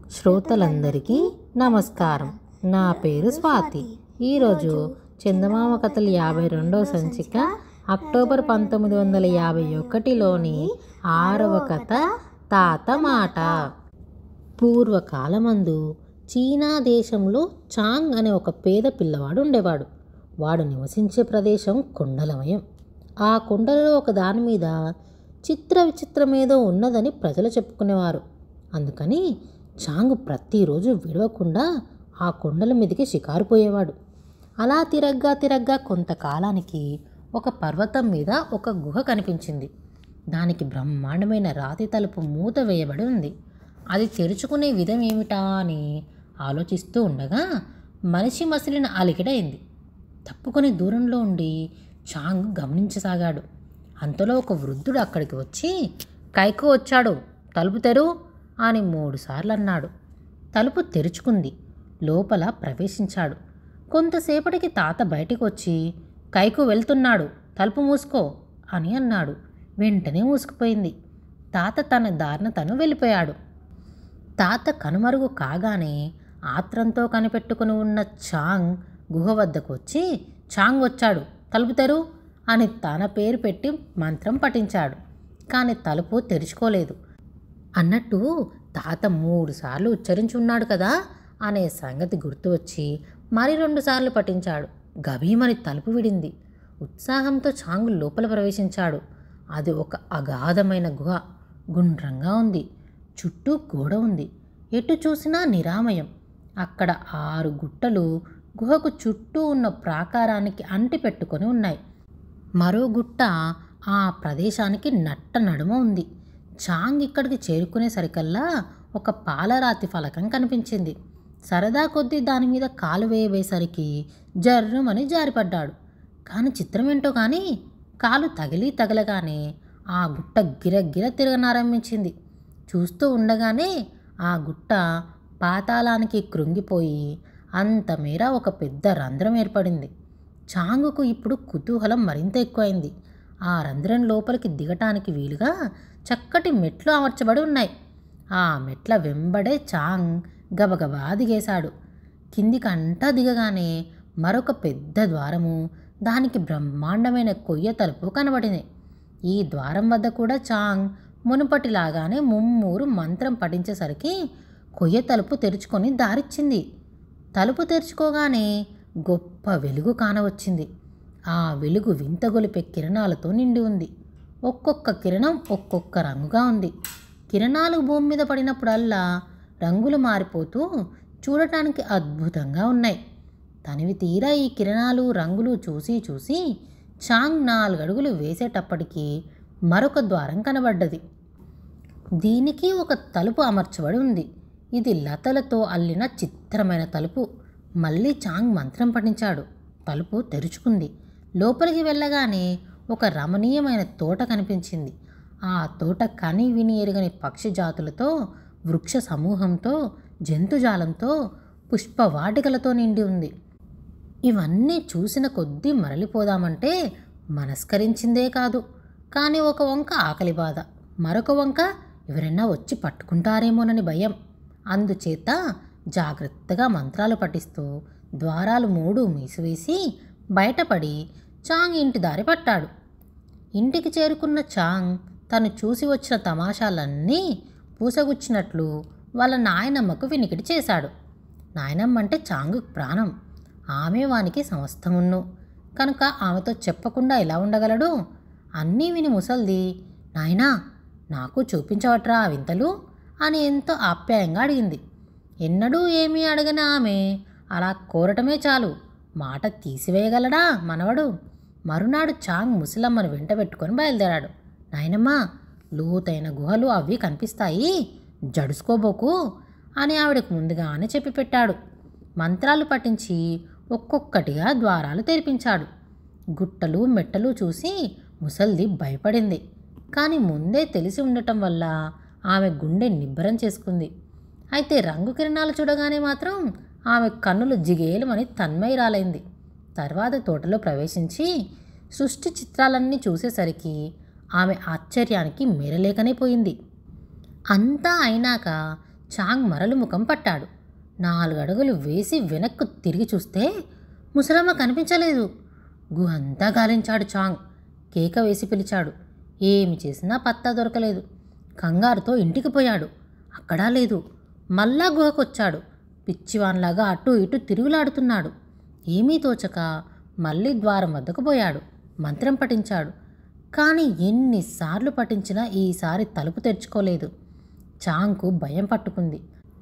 శ్రోతలందరికీ నమస్కారం. నా పేరు స్వాతి. ఈరోజు చందమామ కథలు 52వ సంచిక అక్టోబర్ 1951లోని 6వ కథ తాత మాట. పూర్వకాలమందు చీనా దేశంలో చాంగ్ అనే ఒక పేద పిల్లవాడు ఉండేవాడు. వాడు నివసించే ప్రదేశం కొండలమయం. ఆ కొండలలో ఒక దాని మీద విచిత్రమేదో ఉన్నదని ప్రజలు చెప్పుకునేవారు. అందుకని చాంగ్ ప్రతిరోజు విడవకుండా ఆ కొండల మీదకి షికారుపోయేవాడు. అలా తిరగ్గా కొంతకాలానికి ఒక పర్వతం మీద ఒక గుహ కనిపించింది. దానికి బ్రహ్మాండమైన రాతి తలుపు మూత వేయబడి ఉంది. అది తెరుచుకునే విధం ఏమిటా అని ఆలోచిస్తూ ఉండగా మనిషి మసిలిన అలికిడైంది. తప్పుకొని దూరంలో ఉండి చాంగ్ గమనించసాగాడు. అంతలో ఒక వృద్ధుడు అక్కడికి వచ్చి, కైకు వచ్చాడు, తలుపు తెరు అని 3 సార్లు అన్నాడు. తలుపు తెరుచుకుంది. లోపల ప్రవేశించాడు. కొంతసేపటికి తాత బయటికి వచ్చి, కైకు వెళ్తున్నాడు, తలుపు మూసుకో అని అన్నాడు. వెంటనే మూసుకుపోయింది. తాత తన దారిన తను వెళ్ళిపోయాడు. తాత కనుమరుగు కాగానే ఆత్రంతో కనిపెట్టుకుని ఉన్న చాంగ్ గుహ వద్దకు వచ్చి, చాంగ్ వచ్చాడు, తలుపు తెరు అని తన పేరు పెట్టి మంత్రం పఠించాడు. కానీ తలుపు తెరుచుకోలేదు. అన్నట్టు తాత 3 సార్లు ఉచ్చరించున్నాడు కదా అనే సంగతి గుర్తు వచ్చి మరి 2 సార్లు పఠించాడు. గభీమని తలుపు విడింది. ఉత్సాహంతో చాంగు లోపల ప్రవేశించాడు. అది ఒక అగాధమైన గుహ. గుండ్రంగా ఉంది. చుట్టూ గోడ ఉంది. ఎటు చూసినా నిరామయం. అక్కడ 6 గుట్టలు గుహకు చుట్టూ ఉన్న ప్రాకారానికి అంటి పెట్టుకొని ఉన్నాయి. మరో గుట్ట ఆ ప్రదేశానికి నట్ట నడుమ ఉంది. చాంగ్ ఇక్కడికి చేరుకునేసరికల్లా ఒక పాలరాతి ఫలకం కనిపించింది. సరదా కొద్దీ దాని మీద కాలు వేయబోయేసరికి జర్రుమని జారిపడ్డాడు. కానీ చిత్రమేంటో కానీ కాలు తగలగానే ఆ గుట్ట గిరగిర తిరగనారంభించింది. చూస్తూ ఉండగానే ఆ గుట్ట పాతాళానికి కృంగిపోయి అంతమేర ఒక పెద్ద రంధ్రం ఏర్పడింది. చాంగుకు ఇప్పుడు కుతూహలం మరింత ఎక్కువైంది. ఆ రంధ్రం లోపలికి దిగటానికి వీలుగా చక్కటి మెట్లు అమర్చబడి ఉన్నాయి. ఆ మెట్ల వెంబడే చాంగ్ గబగబా దిగేశాడు. కిందికంటా దిగగానే మరొక పెద్ద ద్వారము, దానికి బ్రహ్మాండమైన కొయ్య తలుపు కనబడింది. ఈ ద్వారం వద్ద కూడా చాంగ్ మునుపటిలాగానే ముమ్మూరు మంత్రం పఠించేసరికి కొయ్య తలుపు తెరుచుకొని దారిచ్చింది. తలుపు తెరుచుకోగానే గొప్ప వెలుగు కానవచ్చింది. ఆ వెలుగు వింతగొలిపే కిరణాలతో నిండి ఉంది. ఒక్కొక్క కిరణం ఒక్కొక్క రంగుగా ఉంది. కిరణాలు భూమి మీద పడినప్పుడల్లా రంగులు మారిపోతూ చూడటానికి అద్భుతంగా ఉన్నాయి. తనివి తీరా ఈ కిరణాలు రంగులు చూసి చాంగ్ 4 అడుగులు వేసేటప్పటికీ మరొక ద్వారం కనబడ్డది. దీనికి ఒక తలుపు అమర్చబడి ఉంది. ఇది లతలతో అల్లిన చిత్రమైన తలుపు. మళ్ళీ చాంగ్ మంత్రం పఠించాడు. తలుపు తెరుచుకుంది. లోపలికి వెళ్ళగానే ఒక రమణీయమైన తోట కనిపించింది. ఆ తోట కని విని ఎరుగని పక్షి జాతులతో, వృక్ష సమూహంతో, జంతుజాలంతో, పుష్పవాటికలతో నిండి ఉంది. ఇవన్నీ చూసిన కొద్దీ మరలిపోదామంటే మనస్కరించిందే కాదు. కానీ ఒక వంక ఆకలి బాధ, మరొక వంక ఎవరైనా వచ్చి పట్టుకుంటారేమోనని భయం. అందుచేత జాగ్రత్తగా మంత్రాలు పఠిస్తూ ద్వారాలు 3 మూసివేసి బయటపడి చాంగ్ ఇంటి దారి పట్టాడు. ఇంటికి చేరుకున్న చాంగ్ తను చూసి వచ్చిన తమాషాలన్నీ పూసగుచ్చినట్లు వాళ్ళ నాయనమ్మకు వినికిడి చేశాడు. నాయనమ్మంటే చాంగు ప్రాణం. ఆమె వానికి సమస్తమున్ను కనుక ఆమెతో చెప్పకుండా ఎలా ఉండగలడు? అన్నీ విని ముసల్ది, నాయనా నాకు చూపించవట్రా ఆ వింతలు అని ఎంతో ఆప్యాయంగా అడిగింది. ఎన్నడూ ఏమీ అడగని ఆమె అలా కోరటమే చాలు, మాట తీసివేయగలడా మనవడు? మరునాడు చాంగ్ ముసలమ్మను వెంట పెట్టుకొని బయలుదేరాడు. నాయనమ్మ, లోతైన గుహలు అవి కనిపిస్తాయి, జడుసుకోబోకు అని ఆవిడకు ముందుగానే చెప్పి పెట్టాడు. మంత్రాలు పఠించి ఒక్కొక్కటిగా ద్వారాలు తెరిపించాడు. గుట్టలు మెట్టలు చూసి ముసల్ది భయపడింది. కానీ ముందే తెలిసి ఉండటం వల్ల ఆమె గుండె నిబ్బరం చేసుకుంది. అయితే రంగు కిరణాలు చూడగానే మాత్రం ఆమె కన్నులు జిగేలమని తన్మయురాలైంది. తర్వాత తోటలో ప్రవేశించి సృష్టి చిత్రాలన్నీ చూసేసరికి ఆమె ఆశ్చర్యానికి మేరలేకనే పోయింది. అంతా అయినాక చాంగ్ మరలు ముఖం పట్టాడు. 4 అడుగులు వేసి వెనక్కు తిరిగి చూస్తే ముసలమ్మ కనిపించలేదు. గుహంతా గాలించాడు చాంగ్. కేక వేసి పిలిచాడు. ఏమి చేసినా పత్తా దొరకలేదు. కంగారుతో ఇంటికి పోయాడు. అక్కడా లేదు. మళ్ళా గుహకొచ్చాడు. పిచ్చివాన్లాగా అటు ఇటు తిరుగులాడుతున్నాడు. ఏమీ తోచక మళ్ళీ ద్వారం వద్దకు పోయాడు. మంత్రం పఠించాడు. కానీ ఎన్నిసార్లు పఠించినా ఈసారి తలుపు తెరుచుకోలేదు. చాంగ్కు భయం పట్టుకుంది.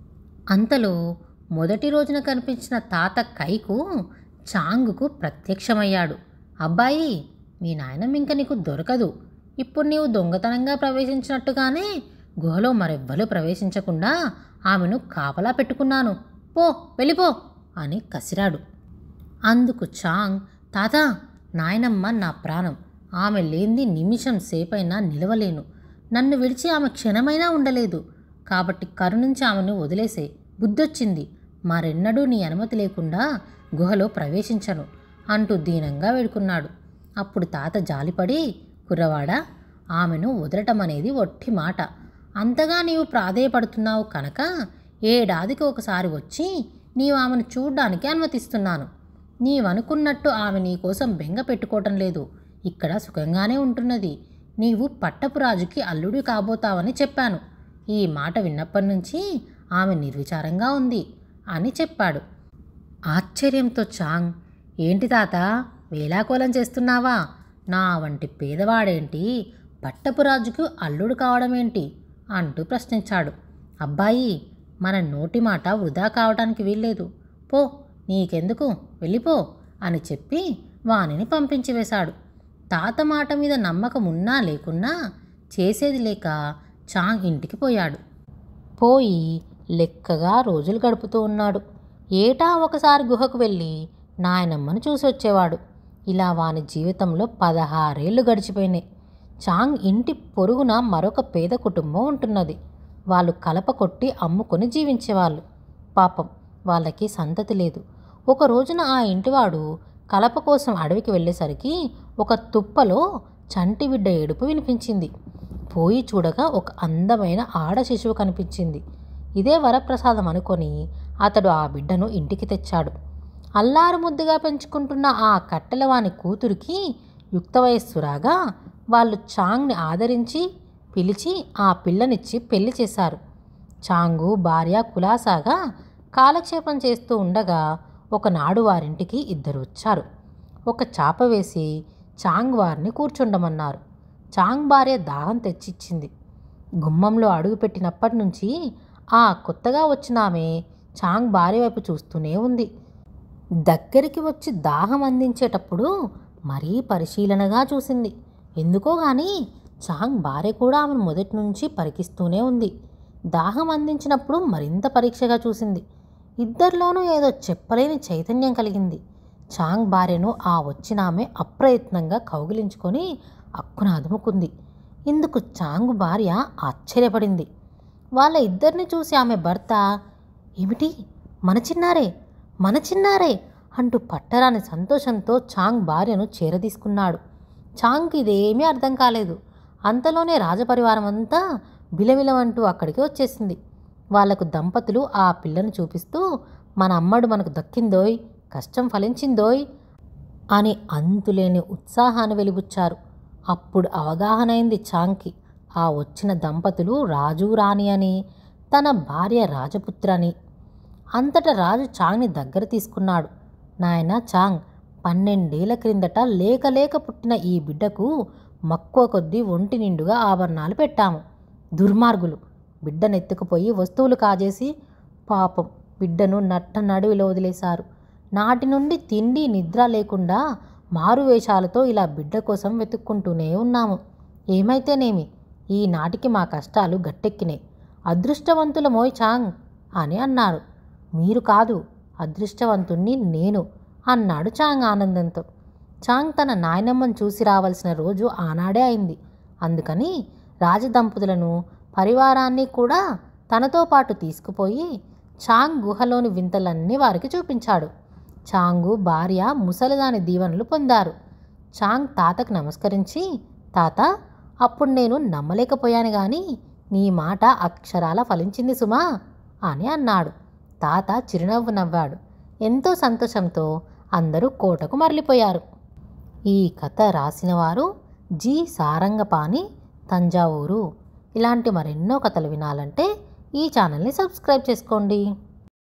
అంతలో మొదటి రోజున కనిపించిన తాత కైకు చాంగుకు ప్రత్యక్షమయ్యాడు. అబ్బాయి, మీ నాయనమ్మ ఇంక నీకు దొరకదు. ఇప్పుడు నీవు దొంగతనంగా ప్రవేశించినట్టుగానే గుహలో మరెవ్వరూ ప్రవేశించకుండా ఆమెను కాపలా పెట్టుకున్నాను. పో, వెళ్ళిపో అని కసిరాడు. అందుకు చాంగ్, తాత, నాయనమ్మ నా ప్రాణం. ఆమె లేనిది నిమిషం సేపైనా నిలవలేను. నన్ను విడిచి ఆమె క్షణమైనా ఉండలేదు. కాబట్టి కరుణించి ఆమెను వదిలేసే. బుద్ధొచ్చింది. మరెన్నడూ నీ అనుమతి లేకుండా గుహలో ప్రవేశించను అంటూ దీనంగా వేడుకున్నాడు. అప్పుడు తాత జాలిపడి, కుర్రవాడా, ఆమెను వదలటం అనేది ఒట్టి మాట. అంతగా నీవు ప్రాధేయపడుతున్నావు కనుక ఏడాదికి ఒకసారి వచ్చి నీవు ఆమెను చూడ్డానికి అనుమతిస్తున్నాను. నీవనుకున్నట్టు ఆమె నీకోసం బెంగ పెట్టుకోవటం లేదు. ఇక్కడ సుఖంగానే ఉంటున్నది. నీవు పట్టపురాజుకి అల్లుడు కాబోతావని చెప్పాను. ఈ మాట విన్నప్పటి నుంచి ఆమె నిర్విచారంగా ఉంది అని చెప్పాడు. ఆశ్చర్యంతో చాంగ్, ఏంటి తాత, వేలాకోలం చేస్తున్నావా? నా వంటి పేదవాడేంటి పట్టపురాజుకు అల్లుడు కావడమేంటి అంటూ ప్రశ్నించాడు. అబ్బాయి, మన నోటి మాట వృధా కావడానికి వీల్లేదు. పో, నీకెందుకు, వెళ్ళిపో అని చెప్పి వానిని పంపించి వేశాడు. తాత మాట మీద నమ్మకం ఉన్నా లేకున్నా చేసేది లేక చాంగ్ ఇంటికి పోయాడు. పోయి లెక్కగా రోజులు గడుపుతూ ఉన్నాడు. ఏటా ఒకసారి గుహకు వెళ్ళి నాయనమ్మను చూసి వచ్చేవాడు. ఇలా వాని జీవితంలో 16 ఏళ్ళు గడిచిపోయినాయి. చాంగ్ ఇంటి పొరుగున మరొక పేద కుటుంబం ఉంటున్నది. వాళ్ళు కలప కొట్టి అమ్ముకొని జీవించేవాళ్ళు. పాపం, వాళ్ళకి సంతతి లేదు. ఒక రోజున ఆ ఇంటివాడు కలప కోసం అడవికి వెళ్ళేసరికి ఒక తుప్పలో చంటి బిడ్డ ఏడుపు వినిపించింది. పోయి చూడగా ఒక అందమైన ఆడ శిశువు కనిపించింది. ఇదే వరప్రసాదం అనుకొని అతడు ఆ బిడ్డను ఇంటికి తెచ్చాడు. అల్లారు ముద్దుగా పెంచుకుంటున్న ఆ కట్టెలవాని కూతురికి యుక్త వయస్సు రాగా వాళ్ళు చాంగ్ని ఆదరించి పిలిచి ఆ పిల్లనిచ్చి పెళ్లి చేశారు. చాంగు భార్య కులాసాగా కాలక్షేపం చేస్తూ ఉండగా ఒకనాడు వారింటికి 2 వచ్చారు. ఒక చాప వేసి చాంగ్ వారిని కూర్చుండమన్నారు. చాంగ్ భార్య దాహం తెచ్చిచ్చింది. గుమ్మంలో అడుగుపెట్టినప్పటి నుంచి ఆ కొత్తగా వచ్చిన ఆమె చాంగ్ భార్య వైపు చూస్తూనే ఉంది. దగ్గరికి వచ్చి దాహం అందించేటప్పుడు మరీ పరిశీలనగా చూసింది. ఎందుకో గాని చాంగ్ భార్య కూడా ఆమెను మొదటి నుంచి పరికిస్తూనే ఉంది. దాహం అందించినప్పుడు మరింత పరీక్షగా చూసింది. ఇద్దరిలోనూ ఏదో చెప్పలేని చైతన్యం కలిగింది. చాంగ్ భార్యను ఆ వచ్చిన ఆమె అప్రయత్నంగా కౌగిలించుకొని అక్కున అదుముకుంది. ఇందుకు చాంగ్ భార్య ఆశ్చర్యపడింది. వాళ్ళ ఇద్దరిని చూసి ఆమె భర్త, ఏమిటి, మన చిన్నారే అంటూ పట్టరాని సంతోషంతో చాంగ్ భార్యను చేరదీసుకున్నాడు. చాంగ్కి ఇదేమీ అర్థం కాలేదు. అంతలోనే రాజపరివారం అంతా బిలబిలమంటూ అక్కడికి వచ్చేసింది. వాళ్లకు దంపతులు ఆ పిల్లను చూపిస్తూ, మన అమ్మడు మనకు దక్కిందోయ్, కష్టం ఫలించిందోయ్ అని అంతులేని ఉత్సాహాన్ని వెలిబుచ్చారు. అప్పుడు అవగాహనైంది చాంగ్కి. ఆ వచ్చిన దంపతులు రాజు రాణి అని, తన భార్య రాజపుత్ర అని. అంతటా రాజు చాంగ్ని దగ్గర తీసుకున్నాడు. నాయనా చాంగ్, 12 ఏళ్ల క్రిందట లేక పుట్టిన ఈ బిడ్డకు మక్కువ కొద్దీ ఒంటి నిండుగా ఆభరణాలు పెట్టాము. దుర్మార్గులు బిడ్డనెత్తుకుపోయి వస్తువులు కాజేసి పాపం బిడ్డను నడివిలో వదిలేశారు. నాటి నుండి తిండి నిద్ర లేకుండా మారువేషాలతో ఇలా బిడ్డ కోసం వెతుక్కుంటూనే ఉన్నాము. ఏమైతేనేమి, ఈనాటికి మా కష్టాలు గట్టెక్కినాయి. అదృష్టవంతులమోయ్ చాంగ్ అని అన్నారు. మీరు కాదు, అదృష్టవంతుణ్ణి నేను అన్నాడు చాంగ్ ఆనందంతో. చాంగ్ తన నాయనమ్మను చూసి రావాల్సిన రోజు ఆనాడే అయింది. అందుకని రాజదంపతులను పరివారాన్ని కూడా తనతో పాటు తీసుకుపోయి చాంగ్ గుహలోని వింతలన్నీ వారికి చూపించాడు. చాంగు భార్య ముసలిదాని దీవెనలు పొందారు. చాంగ్ తాతకు నమస్కరించి, తాత, అప్పుడు నేను నమ్మలేకపోయాను కానీ నీ మాట అక్షరాల ఫలించింది సుమా అని అన్నాడు. తాత చిరునవ్వు నవ్వాడు. ఎంతో సంతోషంతో అందరూ కోటకు మరలిపోయారు. ఈ కథ రాసినవారు జి సారంగపాణి, తంజావూరు. ఇలాంటి మరెన్నో కథలు వినాలంటే ఈ ఛానల్ని సబ్స్క్రైబ్ చేసుకోండి.